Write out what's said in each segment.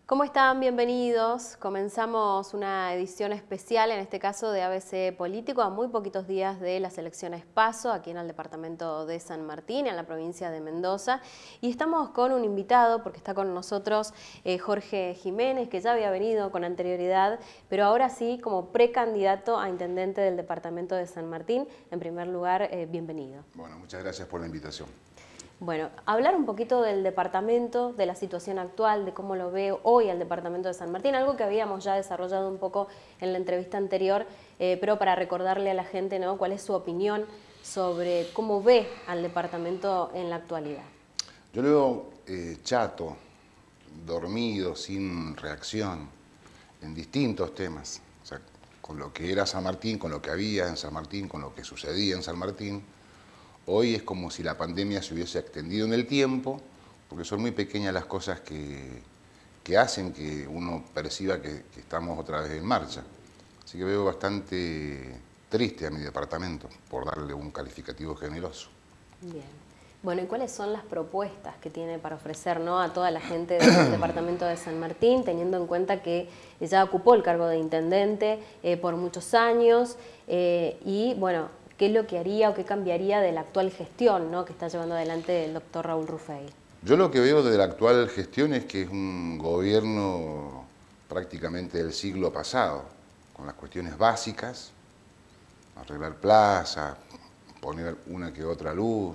¿Cómo están? Bienvenidos. Comenzamos una edición especial, en este caso de ABC Político, a muy poquitos días de las elecciones PASO, aquí en el departamento de San Martín, en la provincia de Mendoza. Y estamos con un invitado, porque está con nosotros Jorge Jiménez, que ya había venido con anterioridad, pero ahora sí como precandidato a intendente del departamento de San Martín. En primer lugar, bienvenido. Bueno, muchas gracias por la invitación. Bueno, hablar un poquito del departamento, de la situación actual, de cómo lo veo hoy al departamento de San Martín, algo que habíamos ya desarrollado un poco en la entrevista anterior, pero para recordarle a la gente, ¿no?, cuál es su opinión sobre cómo ve al departamento en la actualidad. Yo lo veo chato, dormido, sin reacción, en distintos temas. O sea, con lo que era San Martín, con lo que había en San Martín, con lo que sucedía en San Martín. Hoy es como si la pandemia se hubiese extendido en el tiempo, porque son muy pequeñas las cosas que hacen que uno perciba que estamos otra vez en marcha. Así que veo bastante triste a mi departamento, por darle un calificativo generoso. Bien. Bueno, ¿y cuáles son las propuestas que tiene para ofrecer, ¿no?, a toda la gente del departamento de San Martín, teniendo en cuenta que ya ocupó el cargo de intendente por muchos años y, bueno, qué es lo que haría o qué cambiaría de la actual gestión, ¿no?, que está llevando adelante el doctor Raúl Rufey? Yo lo que veo de la actual gestión es que es un gobierno prácticamente del siglo pasado, con las cuestiones básicas, arreglar plazas, poner una que otra luz,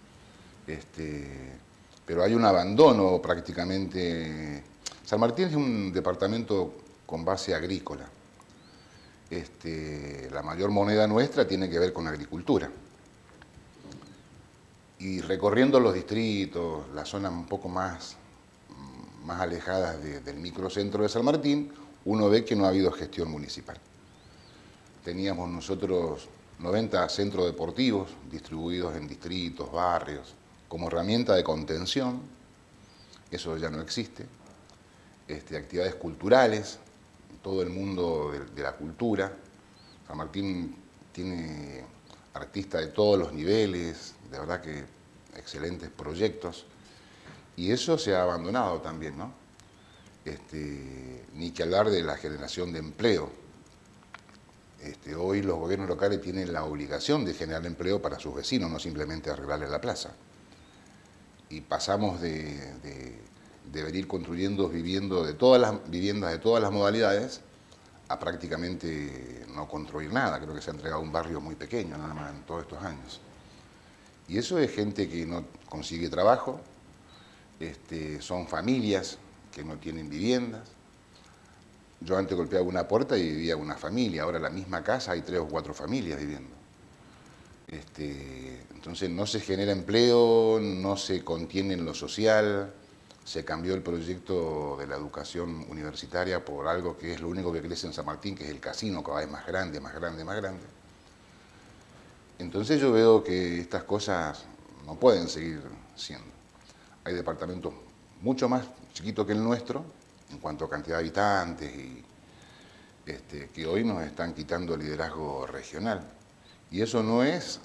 pero hay un abandono prácticamente. San Martín es un departamento con base agrícola. La mayor moneda nuestra tiene que ver con la agricultura. Y recorriendo los distritos, las zonas un poco más alejadas del microcentro de San Martín, uno ve que no ha habido gestión municipal. Teníamos nosotros 90 centros deportivos distribuidos en distritos, barrios, como herramienta de contención. Eso ya no existe. Actividades culturales, todo el mundo de la cultura. San Martín tiene artistas de todos los niveles, de verdad que excelentes proyectos, y eso se ha abandonado también, ¿no? Ni que hablar de la generación de empleo. Hoy los gobiernos locales tienen la obligación de generar empleo para sus vecinos, no simplemente arreglarles la plaza. Y pasamos de venir construyendo viviendas de todas las modalidades a prácticamente no construir nada. Creo que se ha entregado un barrio muy pequeño nada más en todos estos años. Y eso es gente que no consigue trabajo, son familias que no tienen viviendas. Yo antes golpeaba una puerta y vivía una familia, ahora en la misma casa hay 3 o 4 familias viviendo. Entonces no se genera empleo, no se contiene en lo social, se cambió el proyecto de la educación universitaria por algo que es lo único que crece en San Martín, que es el casino, cada vez más grande, más grande, más grande. Entonces yo veo que estas cosas no pueden seguir siendo. Hay departamentos mucho más chiquitos que el nuestro, en cuanto a cantidad de habitantes, y que hoy nos están quitando el liderazgo regional. Y eso no es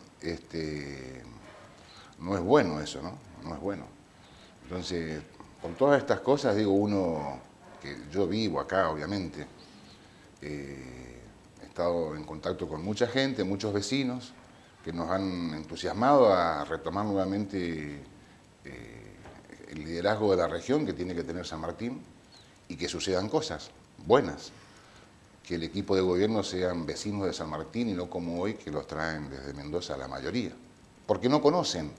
bueno, eso, ¿no? No es bueno. Entonces, con todas estas cosas, digo, uno, que yo vivo acá, obviamente, he estado en contacto con mucha gente, muchos vecinos, que nos han entusiasmado a retomar nuevamente el liderazgo de la región que tiene que tener San Martín, y que sucedan cosas buenas, que el equipo de gobierno sean vecinos de San Martín y no como hoy, que los traen desde Mendoza la mayoría, porque no conocen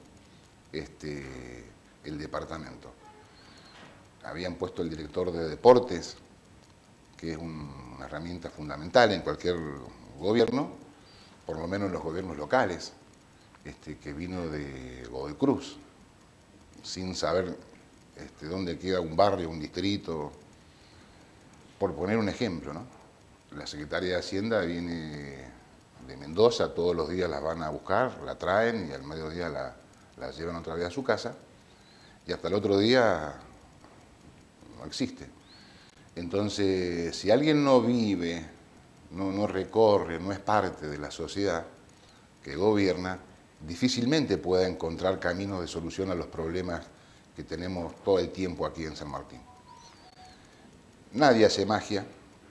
el departamento. Habían puesto el director de deportes, que es una herramienta fundamental en cualquier gobierno, por lo menos en los gobiernos locales, que vino de Godoy Cruz, sin saber dónde queda un barrio, un distrito, por poner un ejemplo, ¿no? La secretaria de Hacienda viene de Mendoza, todos los días las van a buscar, la traen y al mediodía la llevan otra vez a su casa, y hasta el otro día no existe. Entonces, si alguien no vive, no recorre, no es parte de la sociedad que gobierna, difícilmente pueda encontrar caminos de solución a los problemas que tenemos todo el tiempo aquí en San Martín. Nadie hace magia.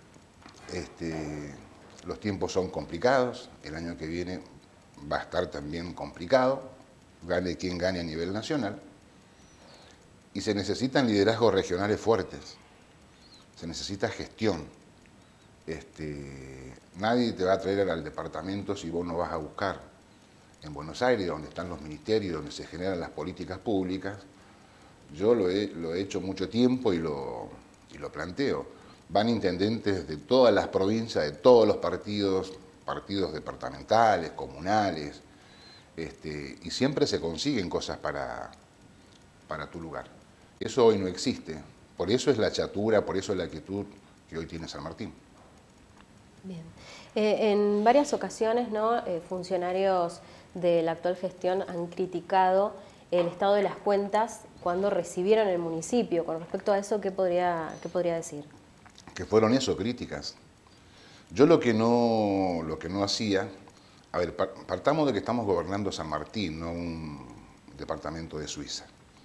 Los tiempos son complicados. El año que viene va a estar también complicado. Gane quien gane a nivel nacional. Y se necesitan liderazgos regionales fuertes. Se necesita gestión. Nadie te va a traer al departamento si vos no vas a buscar en Buenos Aires, donde están los ministerios, donde se generan las políticas públicas. Yo lo he hecho mucho tiempo y lo planteo. Van intendentes de todas las provincias, de todos los partidos departamentales, comunales, y siempre se consiguen cosas para tu lugar. Eso hoy no existe. Por eso es la chatura, por eso es la quietud que hoy tiene San Martín. Bien. En varias ocasiones, ¿no? Funcionarios de la actual gestión han criticado el estado de las cuentas cuando recibieron el municipio. Con respecto a eso, ¿qué podría decir? Que fueron eso, críticas. Yo lo que no hacía, a ver, partamos de que estamos gobernando San Martín, no un departamento de Suiza,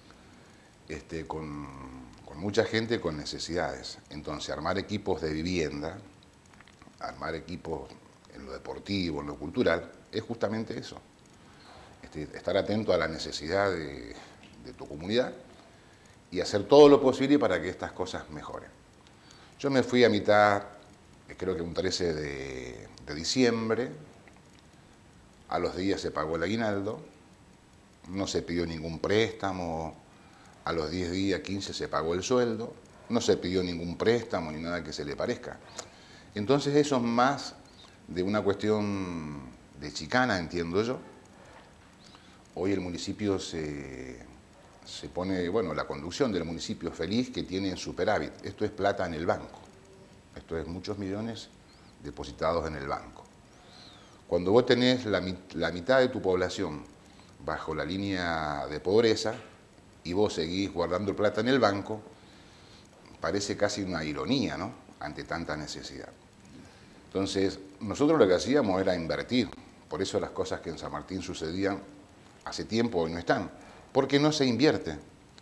con mucha gente con necesidades. Entonces, armar equipos de vivienda, armar equipos en lo deportivo, en lo cultural, es justamente eso. Estar atento a la necesidad de tu comunidad y hacer todo lo posible para que estas cosas mejoren. Yo me fui a mitad, creo que un 13 de diciembre, a los días se pagó el aguinaldo, no se pidió ningún préstamo, a los 10 días, 15 se pagó el sueldo, no se pidió ningún préstamo ni nada que se le parezca. Entonces eso es más de una cuestión de chicana, entiendo yo. Hoy el municipio se pone, bueno, la conducción del municipio feliz que tiene en superávit. Esto es plata en el banco. Esto es muchos millones depositados en el banco. Cuando vos tenés la mitad de tu población bajo la línea de pobreza y vos seguís guardando plata en el banco, parece casi una ironía, ¿no?, ante tanta necesidad. Entonces, nosotros lo que hacíamos era invertir. Por eso las cosas que en San Martín sucedían hace tiempo hoy no están. Porque no se invierte.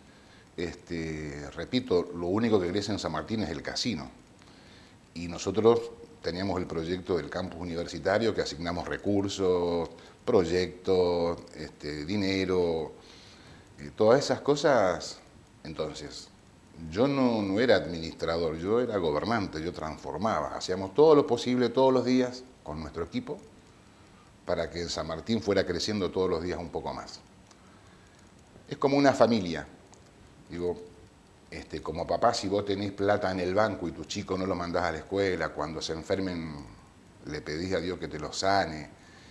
Repito, lo único que crece en San Martín es el casino. Y nosotros teníamos el proyecto del campus universitario, que asignamos recursos, proyectos, dinero, todas esas cosas. Entonces, yo no era administrador, yo era gobernante, yo transformaba. Hacíamos todo lo posible todos los días con nuestro equipo para que San Martín fuera creciendo todos los días un poco más. Es como una familia. Digo, como papá, si vos tenés plata en el banco y tus chicos no los mandás a la escuela, cuando se enfermen le pedís a Dios que te los sane,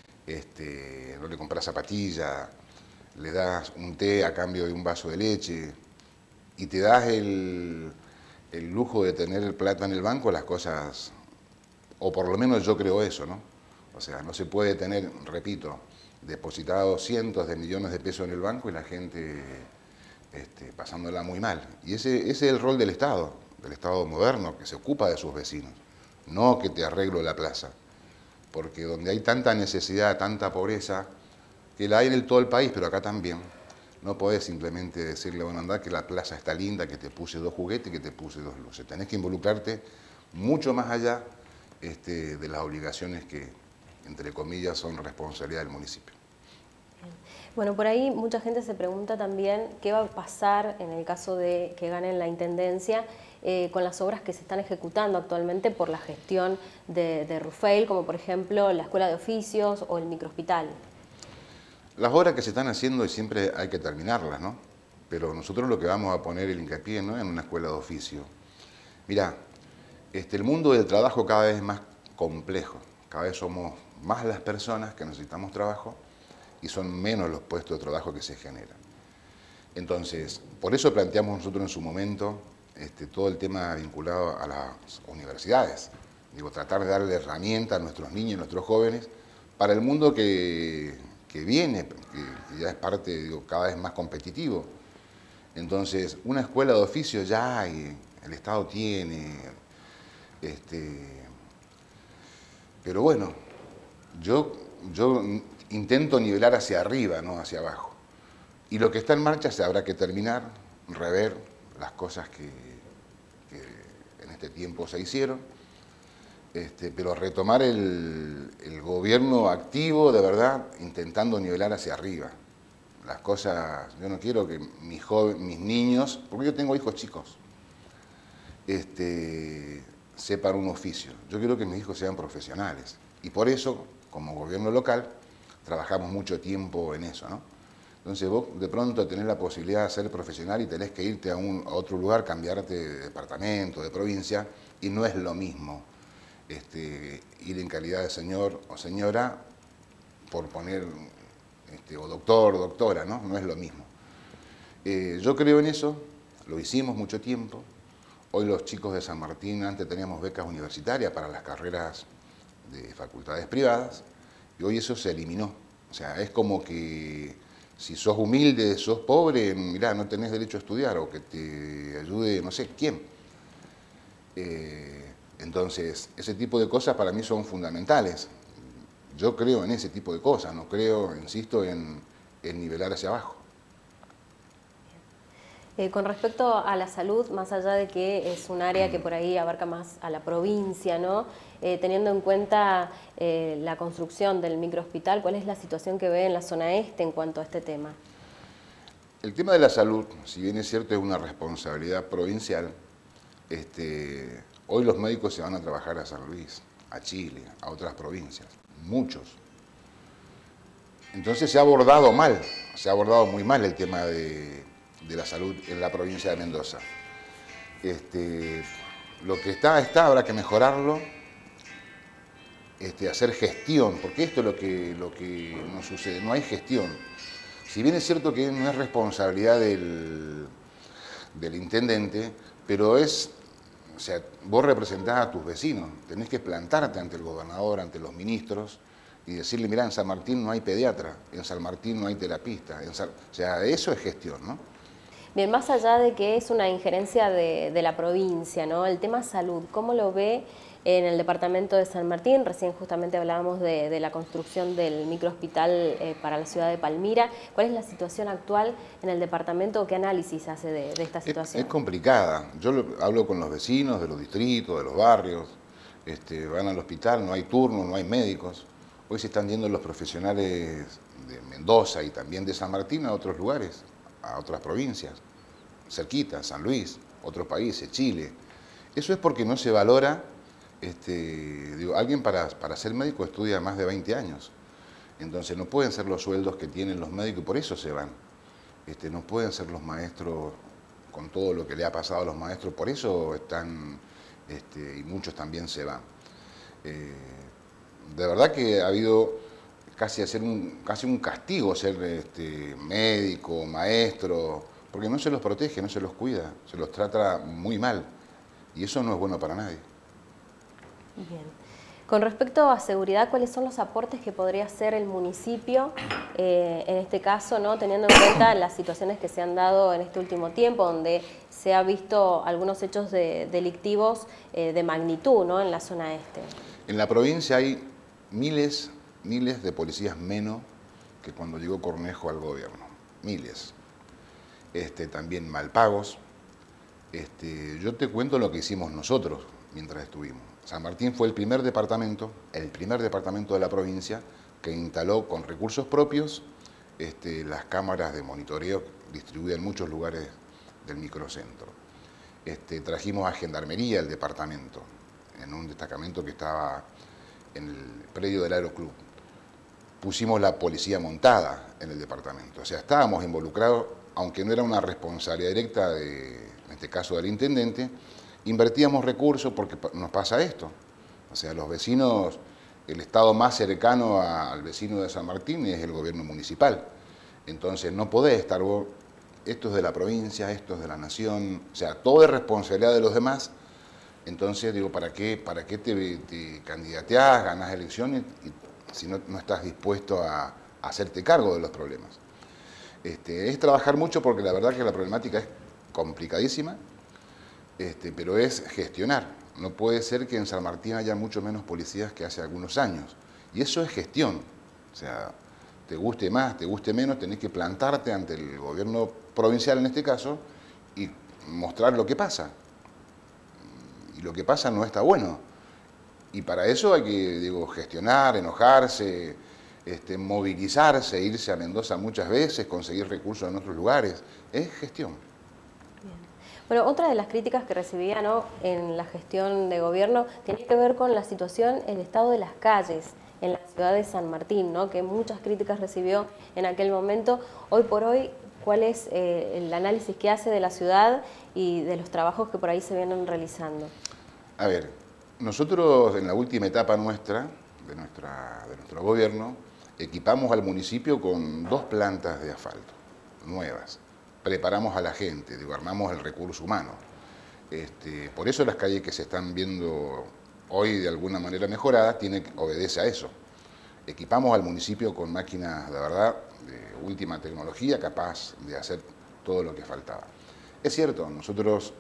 no le comprás zapatillas, le das un té a cambio de un vaso de leche y te das el lujo de tener plata en el banco, las cosas, o por lo menos yo creo eso, ¿no? O sea, no se puede tener, repito, depositados cientos de millones de pesos en el banco y la gente pasándola muy mal. Y ese es el rol del Estado moderno, que se ocupa de sus vecinos, no que te arreglo la plaza. Porque donde hay tanta necesidad, tanta pobreza, que la hay en todo el país, pero acá también, no podés simplemente decirle, bueno, andá que la plaza está linda, que te puse 2 juguetes, que te puse 2 luces. Tenés que involucrarte mucho más allá de las obligaciones que, entre comillas, son responsabilidad del municipio. Bueno, por ahí mucha gente se pregunta también qué va a pasar en el caso de que ganen la intendencia con las obras que se están ejecutando actualmente por la gestión de Ruffael, como por ejemplo la Escuela de Oficios o el microhospital. Las obras que se están haciendo y siempre hay que terminarlas, ¿no? Pero nosotros lo que vamos a poner el hincapié, ¿no?, en una escuela de oficio. Mirá, el mundo del trabajo cada vez es más complejo, cada vez somos más las personas que necesitamos trabajo y son menos los puestos de trabajo que se generan. Entonces, por eso planteamos nosotros en su momento todo el tema vinculado a las universidades. Digo, tratar de darle herramientas a nuestros niños y nuestros jóvenes para el mundo que viene, que ya es parte, digo, cada vez más competitivo. Entonces, una escuela de oficio ya hay, el Estado tiene, pero bueno, yo intento nivelar hacia arriba, no hacia abajo. Y lo que está en marcha se habrá que terminar, rever las cosas que en este este tiempo se hicieron, pero retomar el gobierno activo, de verdad, intentando nivelar hacia arriba. Las cosas, yo no quiero que mis niños, porque yo tengo hijos chicos, sepan un oficio. Yo quiero que mis hijos sean profesionales. Y por eso, como gobierno local, trabajamos mucho tiempo en eso, ¿no? Entonces vos de pronto tenés la posibilidad de ser profesional y tenés que irte a otro lugar, cambiarte de departamento, de provincia, y no es lo mismo ir en calidad de señor o señora, por poner, o doctor, doctora, ¿no? No es lo mismo. Yo creo en eso, lo hicimos mucho tiempo. Hoy los chicos de San Martín, antes teníamos becas universitarias para las carreras de facultades privadas, y hoy eso se eliminó. O sea, es como que si sos humilde, sos pobre, mirá, no tenés derecho a estudiar, o que te ayude no sé quién. Entonces, ese tipo de cosas para mí son fundamentales. Yo creo en ese tipo de cosas, no creo, insisto, en nivelar hacia abajo. Con respecto a la salud, más allá de que es un área que por ahí abarca más a la provincia, ¿no? Teniendo en cuenta la construcción del microhospital, ¿cuál es la situación que ve en la zona este en cuanto a este tema? El tema de la salud, si bien es cierto, es una responsabilidad provincial, hoy los médicos se van a trabajar a San Luis, a Chile, a otras provincias, muchos. Entonces se ha abordado mal, se ha abordado muy mal el tema de la salud en la provincia de Mendoza. Lo que está, habrá que mejorarlo, hacer gestión, porque esto es lo que nos sucede, no hay gestión. Si bien es cierto que no es responsabilidad del intendente, pero o sea, vos representás a tus vecinos, tenés que plantarte ante el gobernador, ante los ministros, y decirle, mirá, en San Martín no hay pediatra, en San Martín no hay terapista, o sea, eso es gestión, ¿no? Bien, más allá de que es una injerencia de la provincia, ¿no? El tema salud, ¿cómo lo ve en el departamento de San Martín? Recién justamente hablábamos de la construcción del microhospital para la ciudad de Palmira. ¿Cuál es la situación actual en el departamento? ¿Qué análisis hace de esta situación? Es complicada. Yo hablo con los vecinos de los distritos, de los barrios, van al hospital, no hay turno, no hay médicos. Hoy se están yendo los profesionales de Mendoza y también de San Martín a otros lugares, a otras provincias, cerquita, San Luis, otros países, Chile. Eso es porque no se valora, alguien para ser médico estudia más de 20 años. Entonces no pueden ser los sueldos que tienen los médicos y por eso se van. No pueden ser los maestros con todo lo que le ha pasado a los maestros, por eso están, y muchos también se van. De verdad que ha habido casi un castigo ser médico, maestro, porque no se los protege, no se los cuida, se los trata muy mal y eso no es bueno para nadie. Bien. Con respecto a seguridad, ¿cuáles son los aportes que podría hacer el municipio en este caso, ¿no? Teniendo en cuenta las situaciones que se han dado en este último tiempo, donde se ha visto algunos hechos delictivos de magnitud, ¿no? En la zona este? En la provincia hay miles de policías menos que cuando llegó Cornejo al gobierno, miles. También mal pagos. Yo te cuento lo que hicimos nosotros mientras estuvimos. San Martín fue el primer departamento de la provincia que instaló con recursos propios las cámaras de monitoreo distribuidas en muchos lugares del microcentro. Trajimos a Gendarmería al departamento, en un destacamento que estaba en el predio del Aeroclub. Pusimos la policía montada en el departamento, o sea, estábamos involucrados, aunque no era una responsabilidad directa, en este caso del intendente, invertíamos recursos porque nos pasa esto. O sea, los vecinos, el estado más cercano al vecino de San Martín es el gobierno municipal. Entonces no podés estar vos, esto es de la provincia, esto es de la nación, o sea, todo es responsabilidad de los demás. Entonces digo, ¿para qué te candidateás, ganás elecciones si no estás dispuesto a hacerte cargo de los problemas? Es trabajar mucho porque la verdad que la problemática es complicadísima, pero es gestionar. No puede ser que en San Martín haya mucho menos policías que hace algunos años. Y eso es gestión. O sea, te guste más, te guste menos, tenés que plantarte ante el gobierno provincial en este caso y mostrar lo que pasa. y lo que pasa no está bueno. Y para eso hay que, digo, gestionar, enojarse, movilizarse, irse a Mendoza muchas veces, conseguir recursos en otros lugares. Es gestión. Bien. Bueno, otra de las críticas que recibía, ¿no?, en la gestión de gobierno tenía que ver con la situación, el estado de las calles en la ciudad de San Martín, ¿no?, que muchas críticas recibió en aquel momento. Hoy por hoy, ¿cuál es el análisis que hace de la ciudad y de los trabajos que por ahí se vienen realizando? A ver, nosotros en la última etapa nuestra, de nuestro gobierno, equipamos al municipio con 2 plantas de asfalto nuevas. Preparamos a la gente, digo, armamos el recurso humano. Por eso las calles que se están viendo hoy de alguna manera mejoradas obedece a eso. Equipamos al municipio con máquinas, de verdad, de última tecnología, capaz de hacer todo lo que faltaba. Es cierto, nosotros,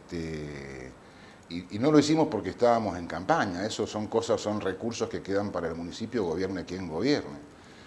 y no lo hicimos porque estábamos en campaña, eso son cosas, son recursos que quedan para el municipio, gobierne quien gobierne.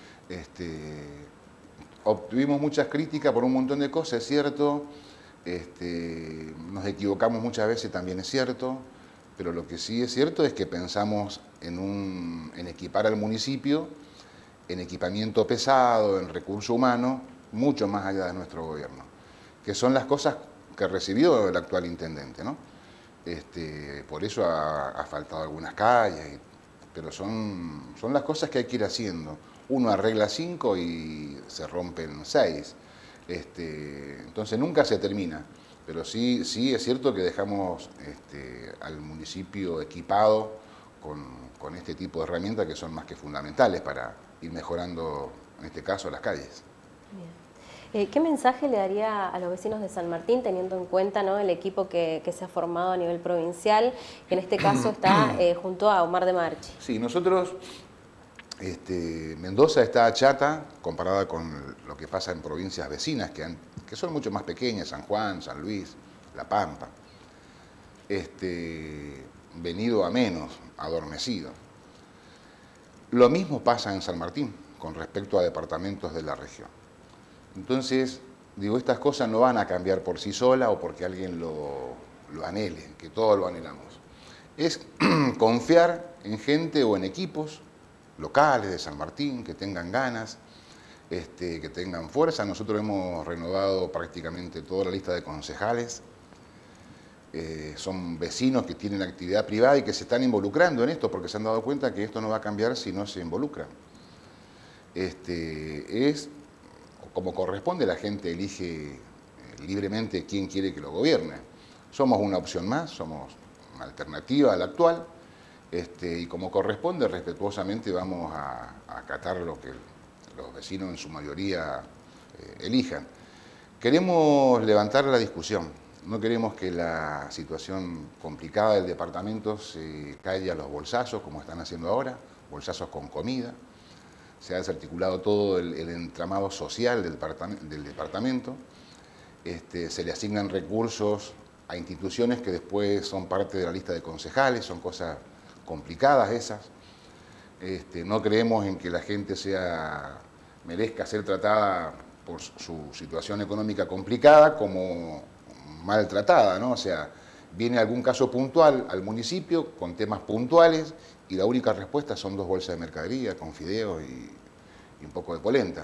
Obtuvimos muchas críticas por un montón de cosas, es cierto, nos equivocamos muchas veces, también es cierto, pero lo que sí es cierto es que pensamos en equipar al municipio, en equipamiento pesado, en recurso humano, mucho más allá de nuestro gobierno, que son las cosas que recibió el actual intendente, ¿no? Por eso ha faltado algunas calles, pero son las cosas que hay que ir haciendo. Uno arregla 5 y se rompen 6. Entonces nunca se termina, pero sí es cierto que dejamos al municipio equipado con este tipo de herramientas que son más que fundamentales para ir mejorando, en este caso, las calles. Bien. ¿Qué mensaje le daría a los vecinos de San Martín, teniendo en cuenta, ¿no?, el equipo que se ha formado a nivel provincial, que en este caso está junto a Omar de Marchi? Sí, nosotros, Mendoza está chata comparada con lo que pasa en provincias vecinas, que son mucho más pequeñas, San Juan, San Luis, La Pampa. Venido a menos, adormecido. Lo mismo pasa en San Martín con respecto a departamentos de la región. Entonces, digo, estas cosas no van a cambiar por sí solas o porque alguien lo anhele, que todos lo anhelamos. Es confiar en gente o en equipos locales de San Martín que tengan ganas, que tengan fuerza. Nosotros hemos renovado prácticamente toda la lista de concejales. Son vecinos que tienen actividad privada y que se están involucrando en esto porque se han dado cuenta que esto no va a cambiar si no se involucran. Es como corresponde, la gente elige libremente quién quiere que lo gobierne. Somos una opción más, somos una alternativa a la actual, y como corresponde, respetuosamente vamos a acatar lo que los vecinos en su mayoría elijan. Queremos levantar la discusión, no queremos que la situación complicada del departamento se caiga a los bolsazos, como están haciendo ahora, bolsazos con comida. Se ha desarticulado todo el entramado social del departamento. Se le asignan recursos a instituciones que después son parte de la lista de concejales, son cosas complicadas esas. No creemos en que la gente merezca ser tratada por su situación económica complicada como maltratada, ¿no? O sea, viene algún caso puntual al municipio con temas puntuales y la única respuesta son 2 bolsas de mercadería con fideos y un poco de polenta.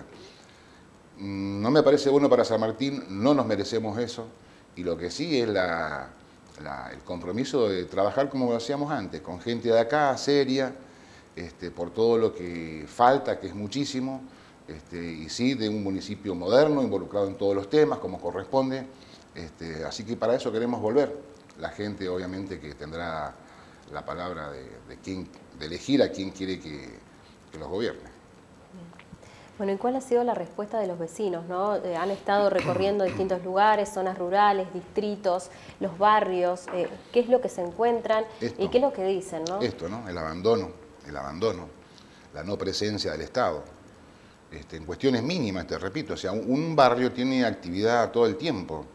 No me parece bueno para San Martín, no nos merecemos eso, y lo que sí es el compromiso de trabajar como lo hacíamos antes, con gente de acá, seria, por todo lo que falta, que es muchísimo, y sí de un municipio moderno, involucrado en todos los temas, como corresponde. Así que para eso queremos volver. La gente obviamente que tendrá la palabra de elegir a quién quiere que los gobierne. Bueno, ¿y cuál ha sido la respuesta de los vecinos, ¿no? Han estado recorriendo distintos lugares, zonas rurales, distritos, los barrios. ¿Qué es lo que se encuentran y qué es lo que dicen, ¿no? Esto, ¿no? El abandono, la no presencia del Estado. En cuestiones mínimas, te repito, o sea, un barrio tiene actividad todo el tiempo,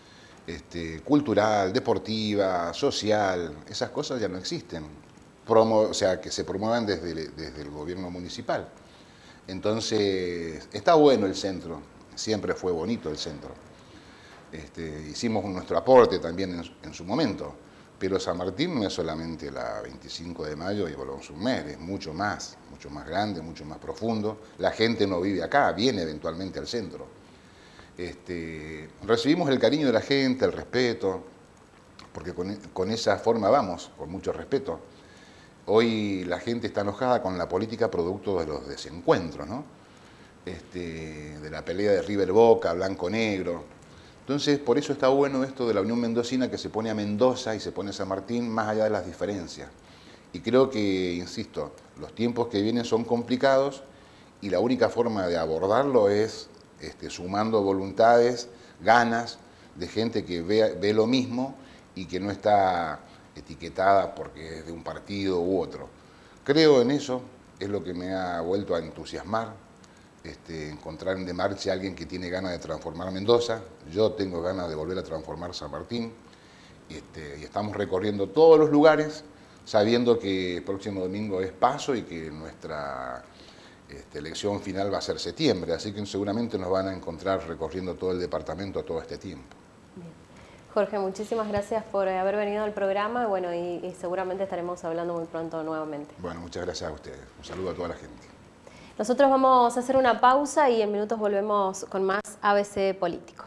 cultural, deportiva, social, esas cosas ya no existen, o sea, que se promuevan desde el gobierno municipal. Entonces, está bueno el centro, siempre fue bonito el centro. Hicimos nuestro aporte también en su momento, Pero San Martín no es solamente la 25 de mayo y Bolón Submer, es mucho más grande, mucho más profundo. La gente no vive acá, viene eventualmente al centro. Recibimos el cariño de la gente, el respeto, porque con esa forma vamos, con mucho respeto. Hoy la gente está enojada con la política producto de los desencuentros, ¿no? De la pelea de River Boca, Blanco Negro. Entonces, por eso está bueno esto de la Unión Mendocina, que se pone a Mendoza y se pone a San Martín más allá de las diferencias. Y creo que, insisto, los tiempos que vienen son complicados y la única forma de abordarlo es sumando voluntades, ganas de gente que ve lo mismo y que no está etiquetada porque es de un partido u otro. Creo en eso, es lo que me ha vuelto a entusiasmar, encontrar en De Marchi a alguien que tiene ganas de transformar Mendoza. Yo tengo ganas de volver a transformar San Martín, y estamos recorriendo todos los lugares sabiendo que el próximo domingo es paso y que nuestra elección final va a ser septiembre, así que seguramente nos van a encontrar recorriendo todo el departamento todo este tiempo. Bien. Jorge, muchísimas gracias por haber venido al programa y, bueno, y seguramente estaremos hablando muy pronto nuevamente. Bueno, muchas gracias a ustedes. Un saludo a toda la gente. Nosotros vamos a hacer una pausa y en minutos volvemos con más ABC Político.